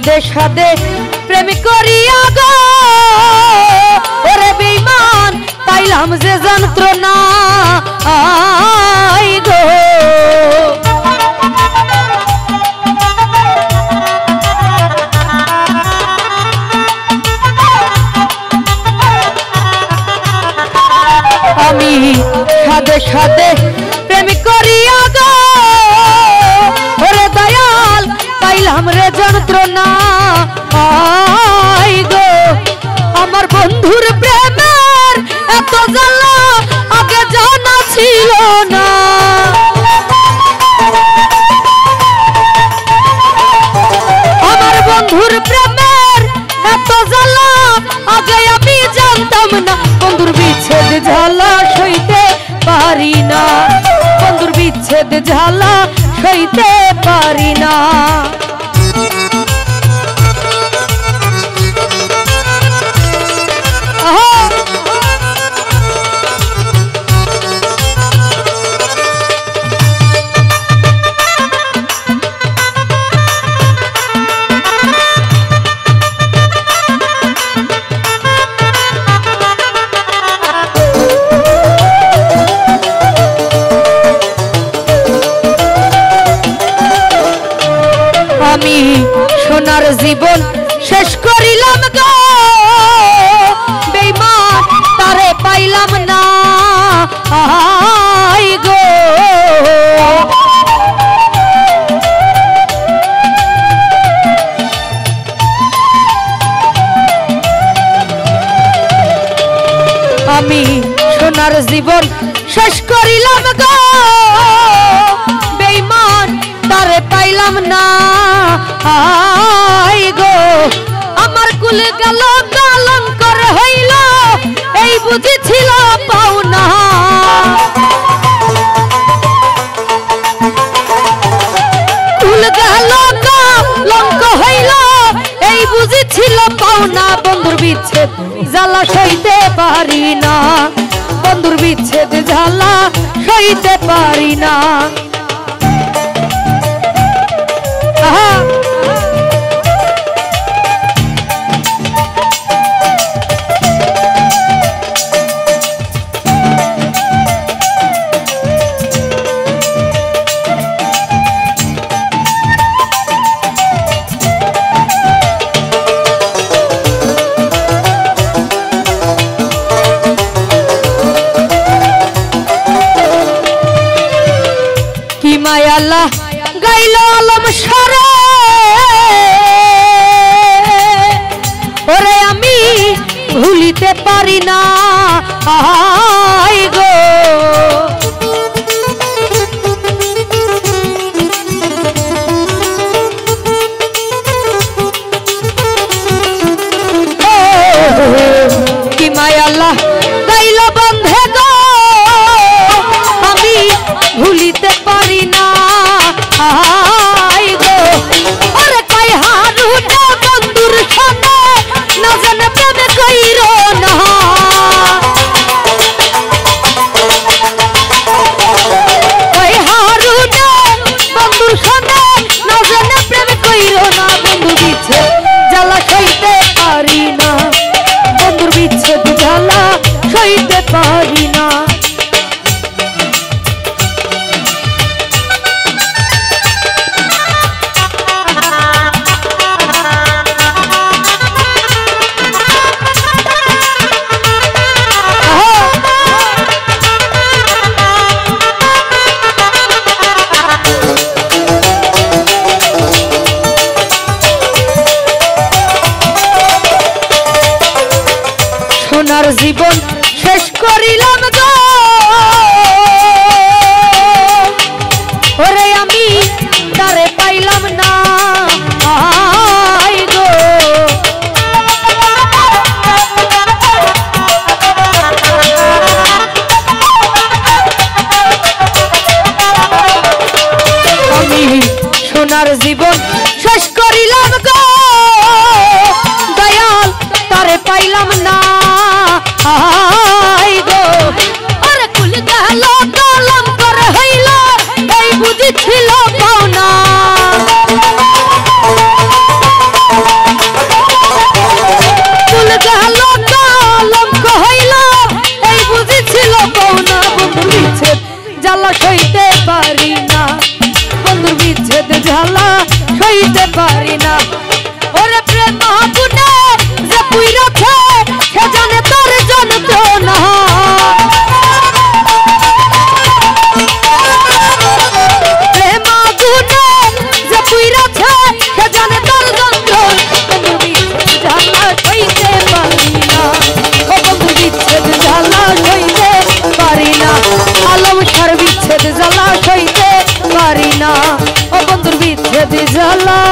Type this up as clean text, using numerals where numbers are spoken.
সাদে সাদে প্রেম করিয়া গো ওরে বেঈমান পাইলাম যে যন্ত্রণা আই গো আমি সাদে সাদে প্রেম করিয়া গো ওরে দয়াল পাইলাম রে যন্ত্রণা আই গো আমার বন্ধুর প্রেমের এত জ্বালা আগে জানা ছিল না আমার বন্ধুর প্রেমের এত জ্বালা আগে আমি জানতাম না বন্ধুর বিচ্ছেদ জ্বালা সইতে পারি না বন্ধুর বিচ্ছেদ জ্বালা সইতে পারি না আমি সোনার জীবন শেষ করিলাম গো বেঈমান তারে পাইলাম না আই গো আমি সোনার জীবন শেষ করিলাম গো বেঈমান তারে পাইলাম না আই গো আমার কুল গেল কলঙ্কর হইল এই বুঝেছিল পাওনা কুল গেল কলঙ্ক হইল এই বুঝেছিল পাওনা বন্ধুর বিচ্ছেদ জ্বালা সইতে পারি না বন্ধুর বিচ্ছেদ জ্বালা সইতে পারি না মায়ালা গাইল আলম সারে ওরে আমি ভুলিতে পারি না আই গো কি মায়ালা গাইল বন্ধে গো আমি ভুলিতে পারি না আই গো ওরে কই হারুনা বন্ধুর সামনে না জানে প্রেম কইরো না কই হারুনা বন্ধুর সামনে না জানে প্রেম কইরো না বন্ধু বিচ্ছেদ জ্বালা সইতে পারি না বন্ধুর বিচ্ছেদ জ্বালা সইতে পারি না সোনার জীবন শেষ করিলাম গো ওরে আমি তারে পাইলাম না আই গো আমি সোনার জীবন শেষ করিলাম গো দয়াল তারে পাইলাম না আই গো আরে কুল গেল কলঙ্কর হইল এই বুঝেছিল পাওনা সইতে পারি না ওরে প্রেম আগুনে যে পুইরাছে সে জানে তোর যন্ত্রণা প্রেম আগুনে যে পুইরাছে সে জানে তোর যন্ত্রণা বন্ধু বিচ্ছেদ জ্বালা সইতে পারি না আলম সার বিচ্ছেদ জ্বালা সইতে পারি না ও বন্ধুর বিচ্ছেদ জ্বালা